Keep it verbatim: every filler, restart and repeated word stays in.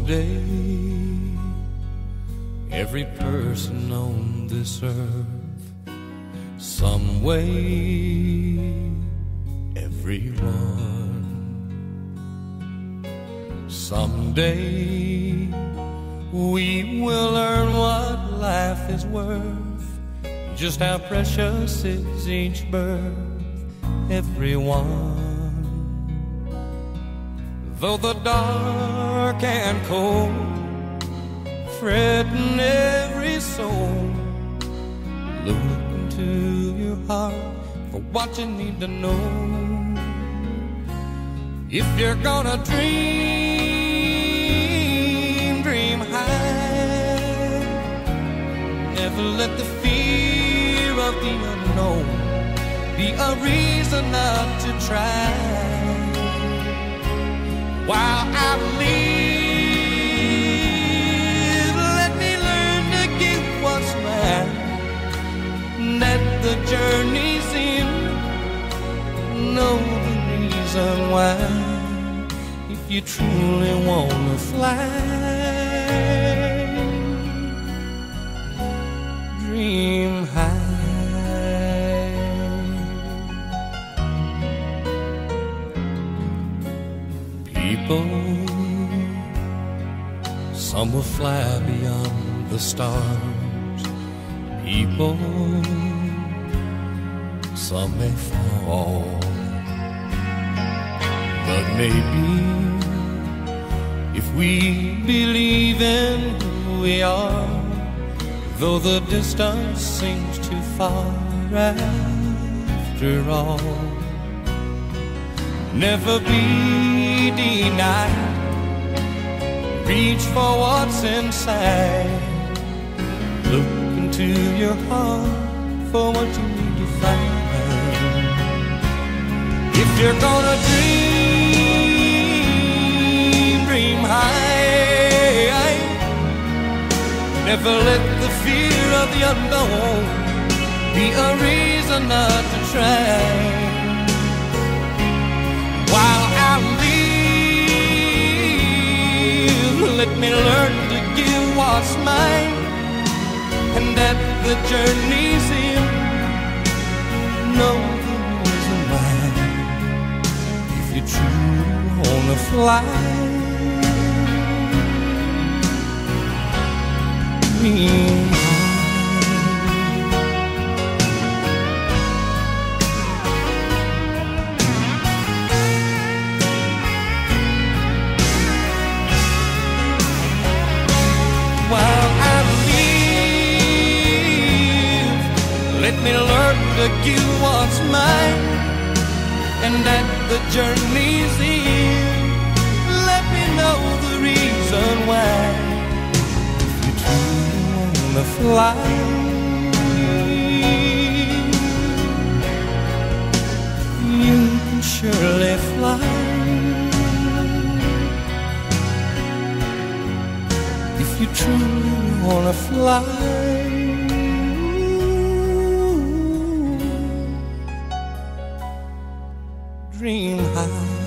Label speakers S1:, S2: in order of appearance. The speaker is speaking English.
S1: Someday, every person on this earth, some way, everyone. Someday, we will learn what life is worth, just how precious is each birth, everyone. Though the dark and cold threaten every soul, look into your heart for what you need to know. If you're gonna dream, dream high. Never let the fear of the unknown be a reason not to try. While I live, let me learn to give what's mine. Let the journey's in, know the reason why. If you truly wanna fly, dream high. People, some will fly beyond the stars. People, some may fall. But maybe, if we believe in who we are, though the distance seems too far after all, never be denied. Reach for what's inside. Look into your heart for what you need to find. If you're gonna dream, dream high. Never let the fear of the unknown be a reason not to try. While I live, let me learn to give what's mine, and that the journey's in, know the reason why. If you truly wanna fly, dream high. While I live, let me learn to give what's mine, and that the journey's in, let me know the reason why. If you truly wanna fly, you can surely fly. If you truly wanna fly, dream high.